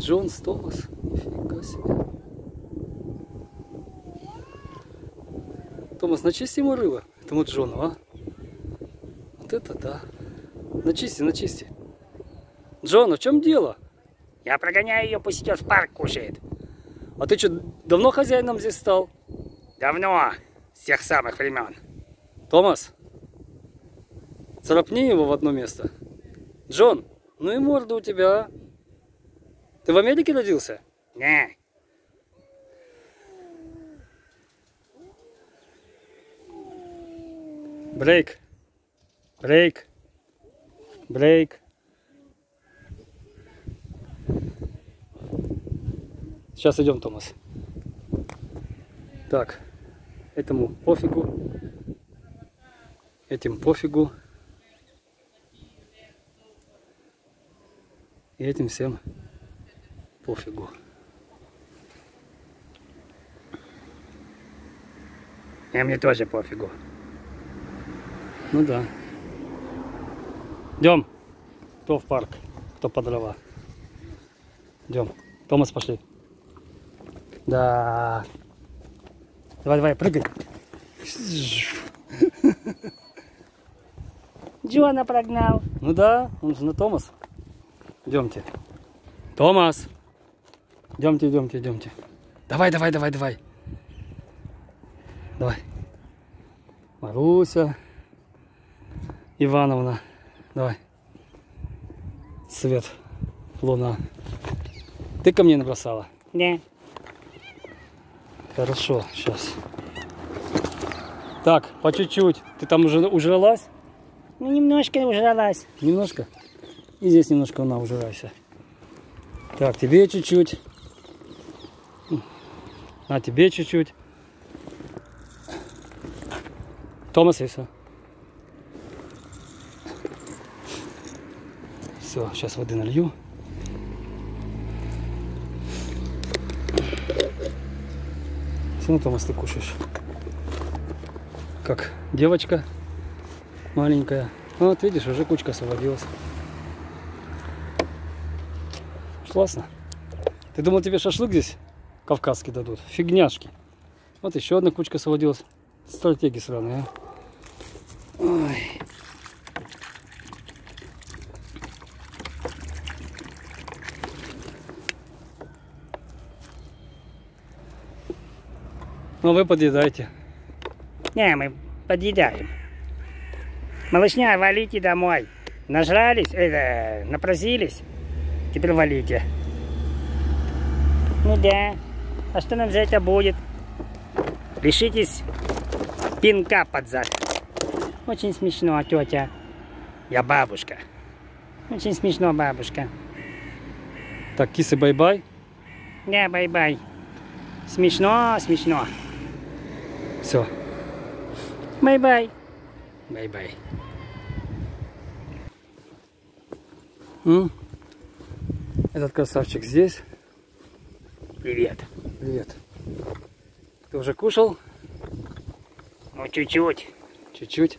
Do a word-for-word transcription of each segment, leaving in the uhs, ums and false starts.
Джон с Томас. Нифига себе. Томас, начисти ему рыло. Этому Джону, а? Вот это да. Начисти, начисти. Джон, а в чем дело? Я прогоняю ее, пусть идет в парк кушает. А ты что, давно хозяином здесь стал? Давно. С тех самых времен. Томас, царапни его в одно место. Джон, ну и морда у тебя, а? Ты в Америке родился? Не. Брейк. Брейк. Брейк. Сейчас идем, Томас. Так, этому пофигу. Этим пофигу. И этим всем пофигу. И мне тоже пофигу. Ну да. Идем. Кто в парк, кто по дрова. Идем. Томас, пошли. Да. Давай, давай, прыгай. Джона прогнал. Ну да, он же на Томас. Идемте. Томас. Идемте, идемте, идемте. Давай, давай, давай, давай. Давай. Маруся Ивановна. Давай. Свет. Луна. Ты ко мне набросала? Не. Хорошо, сейчас. Так, по чуть-чуть. Ты там уже ужралась? Ну, немножко ужралась. Немножко? И здесь немножко на, ужирайся. Так, тебе чуть-чуть. А тебе чуть-чуть. Томас, и все. Все, сейчас воды налью. Все, ну, Томас, ты кушаешь. Как девочка маленькая. Вот, видишь, уже кучка освободилась. Классно. Ты думал, тебе шашлык здесь кавказский дадут? Фигняшки. Вот еще одна кучка освободилась. Стратегии сраные, а. Ой. Ну, вы подъедайте. Не, мы подъедаем. Малышня, валите домой. Нажрались, э, напросились. Теперь валите. Ну да. А что нам за это будет? Лишитесь пинка под зад. Очень смешно, тетя. Я бабушка. Очень смешно, бабушка. Так, кисы, бай-бай. Да, бай-бай. Смешно, смешно. Все. Бай-бай. Бай-бай. Этот красавчик здесь. Привет. Привет. Ты уже кушал? Ну, чуть-чуть. Чуть-чуть.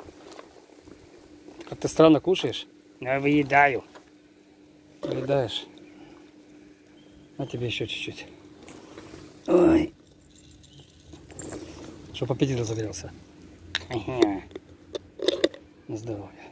Как ты странно кушаешь? Но я выедаю. Поедаешь. На тебе еще чуть-чуть. Ой. Чтоб аппетит разогрелся. Ага. На здоровье.